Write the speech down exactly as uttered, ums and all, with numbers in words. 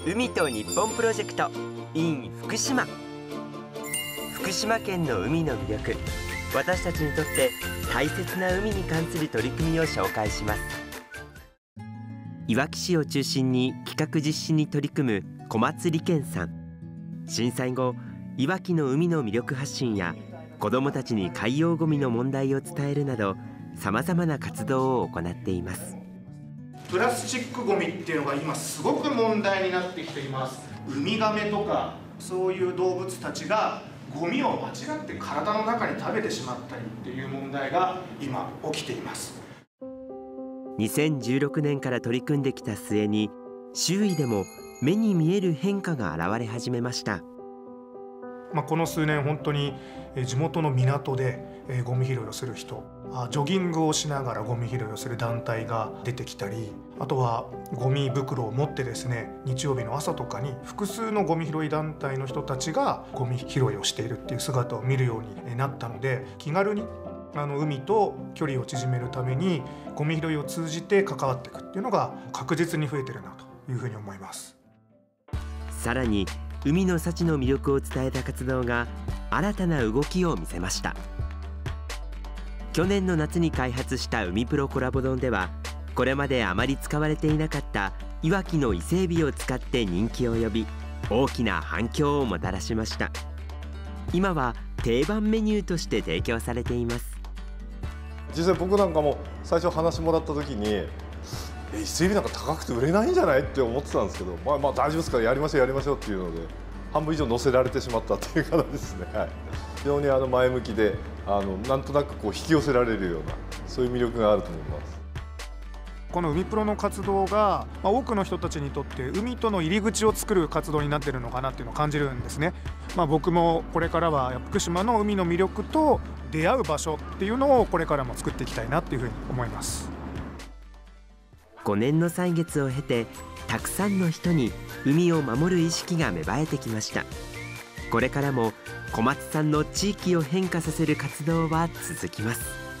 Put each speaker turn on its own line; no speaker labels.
海と日本プロジェクト in 福島。福島県の海の魅力、私たちにとって大切な海に関する取り組みを紹介します。いわき市を中心に企画実施に取り組む小松理健さん。震災後、いわきの海の魅力発信や子どもたちに海洋ごみの問題を伝えるなど、さまざまな活動を行っています。
プラスチックごみっていうのが今すごく問題になってきています。ウミガメとかそういう動物たちがゴミを間違って体の中に食べてしまったりっていう問題が今起きています。
にせんじゅうろくねんから取り組んできた末に、周囲でも目に見える変化が現れ始めました。
まあ、この数年本当に地元の港でゴミ拾いをする人、ジョギングをしながらゴミ拾いをする団体が出てきたり、あとはゴミ袋を持ってですね、日曜日の朝とかに複数のゴミ拾い団体の人たちがゴミ拾いをしているっていう姿を見るようになったので、気軽にあの海と距離を縮めるためにゴミ拾いを通じて関わっていくっていうのが確実に増えてるなというふうに思います。
さらに海の幸の魅力を伝えた活動が新たな動きを見せました。去年の夏に開発した海プロコラボ丼では、これまであまり使われていなかったいわきの伊勢エビを使って人気を呼び、大きな反響をもたらしました。今は定番メニューとして提供されています。
実際僕なんかも最初話もらった時に、え伊勢エビなんか高くて売れないんじゃないって思ってたんですけど、まあまあ大丈夫ですからやりましょうやりましょうっていうので半分以上乗せられてしまったっていう形ですね。はい、非常にあの前向きで、あのなんとなくこう引き寄せられるような、そういう魅力があると思います。
この海プロの活動が、まあ、多くの人たちにとって海との入り口を作る活動になっているのかなっていうのを感じるんですね。まあ、僕もこれからは福島の海の魅力と出会う場所っていうのをこれからも作っていきたいなっていうふうに思います。
ごねんの歳月を経て、たくさんの人に海を守る意識が芽生えてきました。これからも小松さんの地域を変化させる活動は続きます。